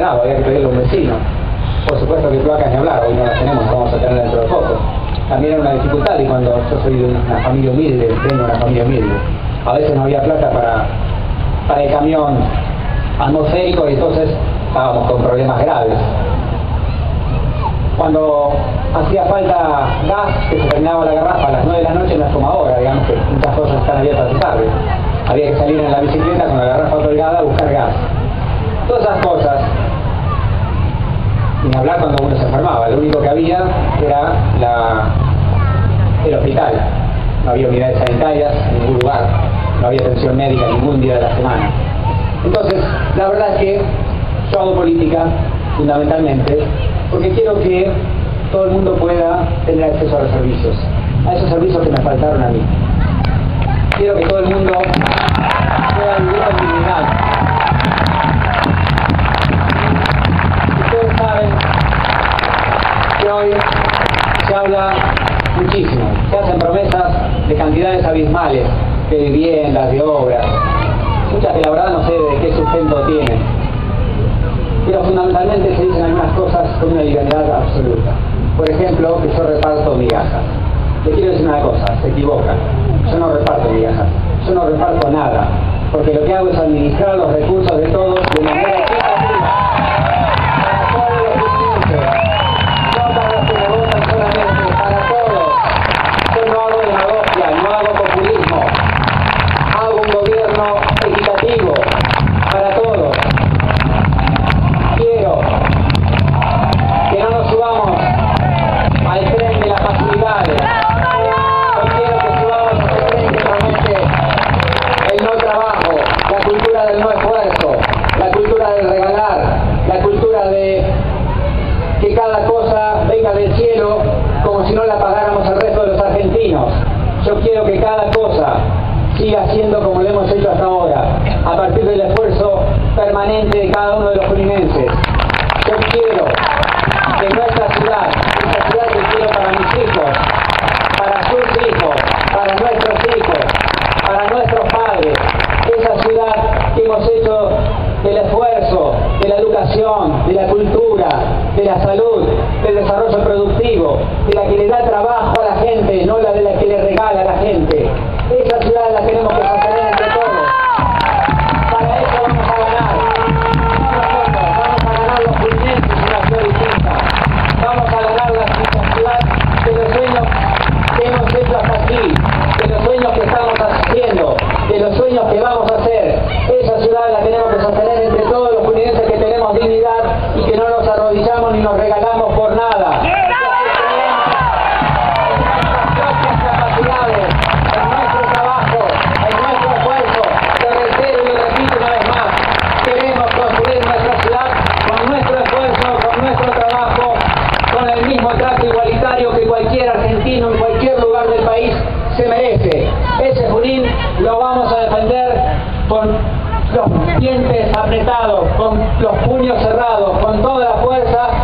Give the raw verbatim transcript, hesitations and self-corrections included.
agua, había que pedirle a un vecino. Por supuesto que cloacas ni hablar, hoy no las tenemos, vamos a tener dentro de poco. También era una dificultad, y cuando yo soy de una familia humilde, vengo de una familia humilde, a veces no había plata para, para el camión atmosférico, y entonces estábamos con problemas graves. Cuando hacía falta gas, que se terminaba la garrafa a las nueve de la noche, no es como ahora, digamos que muchas cosas están abiertas de tarde. Había que salir en la bicicleta con la garrafa colgada a buscar gas. Todas esas cosas, sin hablar cuando uno se enfermaba, lo único que había era la, el hospital. No había unidades sanitarias en ningún lugar, no había atención médica ningún día de la semana. Entonces, la verdad es que yo hago política fundamentalmente porque quiero que todo el mundo pueda tener acceso a los servicios, a esos servicios que me faltaron a mí. Quiero que todo el mundo pueda vivir con dignidad. Ustedes saben que hoy se habla muchísimo, se hacen promesas de cantidades abismales, de viviendas, de obras, muchas que la verdad no sé de qué sustento tienen, pero fundamentalmente se dicen algunas cosas con una libertad absoluta. Por ejemplo, que yo reparto migajas. Le quiero decir una cosa, se equivocan. Yo no reparto migajas, yo no reparto nada, porque lo que hago es administrar los recursos de todos de manera equitativa, para todos los distintos, no para los que me votan solamente, para todos. Yo no hago demagogia, no hago populismo, hago un gobierno equitativo para todos. Quiero que no nos subamos al tren de las facilidades. No quiero que subamos al tren que promete el no trabajo, la cultura del no esfuerzo, la cultura del regalar, la cultura de que cada cosa venga del cielo como si no la pagáramos el resto de los argentinos. Yo quiero que cada cosa siga siendo como lo hemos hecho hasta ahora, a partir del esfuerzo permanente de cada uno de los juninenses. Yo quiero que nuestra ciudad, esa ciudad que quiero para mis hijos, para sus hijos, para nuestros hijos, para nuestros padres, esa ciudad que hemos hecho del esfuerzo, de la educación, de la cultura, de la salud, del desarrollo productivo, de la que le da trabajo a la gente, no la de la que le regala a la gente. Esa ciudad la tenemos que sostener entre todos. Para eso vamos a ganar. No nosotros, vamos a ganar los juninenses una ciudad distinta. Vamos a ganar la ciudad de los sueños que hemos hecho hasta aquí, de los sueños que estamos haciendo, de los sueños que vamos a hacer. Esa ciudad la tenemos que sostener entre todos los juninenses que tenemos dignidad y que no nos arrodillamos ni nos regalamos por nada. Se merece. Ese Junín lo vamos a defender con los dientes apretados, con los puños cerrados, con toda la fuerza